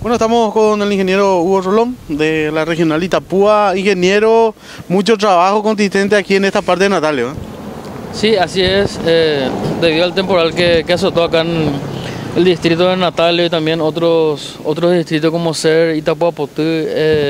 Bueno, estamos con el ingeniero Hugo Rolón de la regional Itapúa. Ingeniero, mucho trabajo consistente aquí en esta parte de Natalio, ¿eh? Sí, así es, debido al temporal que azotó acá en el distrito de Natalio y también otros distritos como Ser, Itapúa, Potú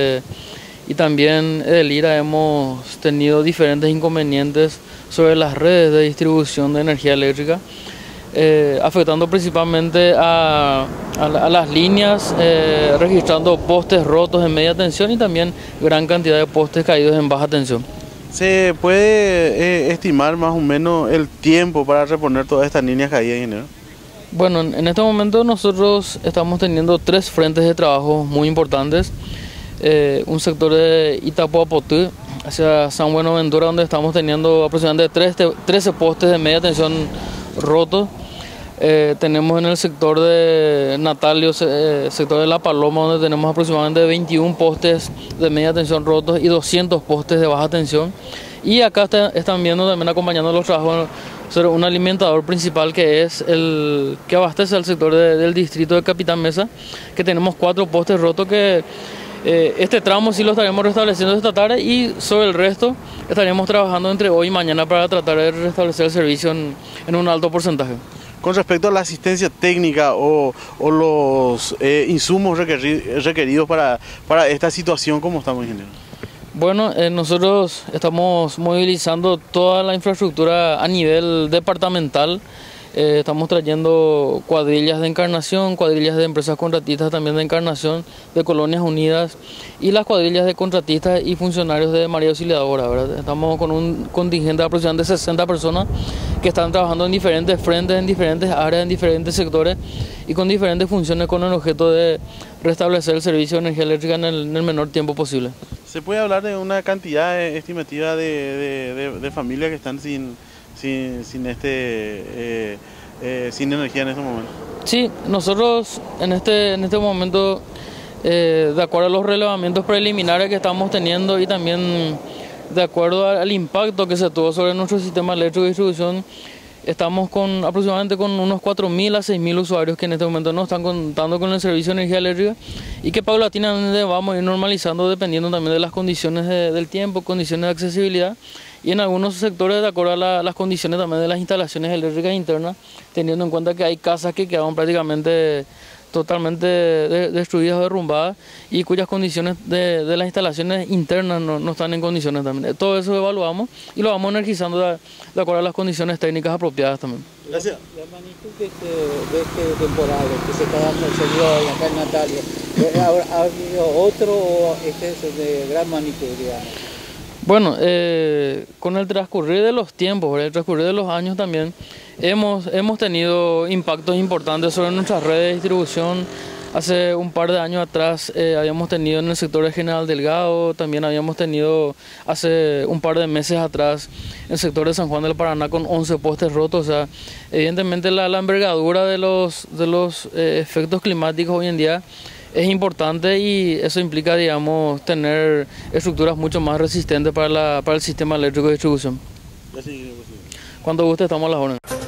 y también El Lira, hemos tenido diferentes inconvenientes sobre las redes de distribución de energía eléctrica, afectando principalmente a las líneas, registrando postes rotos en media tensión y también gran cantidad de postes caídos en baja tensión. ¿Se puede estimar más o menos el tiempo para reponer todas estas líneas caídas, ingeniero? Bueno, en este momento nosotros estamos teniendo 3 frentes de trabajo muy importantes. Un sector de Itapúa, Potú, hacia San Buenaventura, donde estamos teniendo aproximadamente 13 postes de media tensión rotos. Tenemos en el sector de Natalio, sector de La Paloma, donde tenemos aproximadamente 21 postes de media tensión rotos y 200 postes de baja tensión. Y acá están viendo también acompañando los trabajos sobre un alimentador principal que es el que abastece al sector del distrito de Capitán Mesa, que tenemos 4 postes rotos que este tramo sí lo estaremos restableciendo esta tarde y sobre el resto estaremos trabajando entre hoy y mañana para tratar de restablecer el servicio en un alto porcentaje. Con respecto a la asistencia técnica o los insumos requeridos para esta situación, ¿cómo estamos, ingeniero? Bueno, nosotros estamos movilizando toda la infraestructura a nivel departamental. Estamos trayendo cuadrillas de Encarnación, cuadrillas de empresas contratistas también de Encarnación, de Colonias Unidas y las cuadrillas de contratistas y funcionarios de María Auxiliadora, ¿verdad? Estamos con un contingente de aproximadamente 60 personas que están trabajando en diferentes frentes, en diferentes áreas, en diferentes sectores y con diferentes funciones con el objeto de restablecer el servicio de energía eléctrica en el menor tiempo posible. ¿Se puede hablar de una cantidad estimativa de familias que están sin energía en este momento? Sí, nosotros en este momento, de acuerdo a los relevamientos preliminares que estamos teniendo y también de acuerdo al impacto que se tuvo sobre nuestro sistema eléctrico de distribución, estamos aproximadamente con unos 4.000 a 6.000 usuarios que en este momento no están contando con el servicio de energía eléctrica y que paulatinamente vamos a ir normalizando dependiendo también de las condiciones del tiempo, condiciones de accesibilidad y en algunos sectores de acuerdo a las condiciones también de las instalaciones eléctricas internas, teniendo en cuenta que hay casas que quedaron prácticamente totalmente destruidas o derrumbadas y cuyas condiciones de las instalaciones internas no están en condiciones también. Todo eso evaluamos y lo vamos energizando de acuerdo a las condiciones técnicas apropiadas también. Gracias. La magnitud de este temporal que se está dando el señor acá en Natalio, ¿ha habido otro o este es de gran magnitud, digamos? Bueno, con el transcurrir de los tiempos, el transcurrir de los años también, hemos tenido impactos importantes sobre nuestras redes de distribución. Hace un par de años atrás habíamos tenido en el sector de General Delgado, también habíamos tenido hace un par de meses atrás en el sector de San Juan del Paraná con 11 postes rotos. O sea, evidentemente la envergadura de los efectos climáticos hoy en día es importante y eso implica, digamos, tener estructuras mucho más resistentes para el sistema eléctrico de distribución. Gracias. Cuando guste estamos a las órdenes.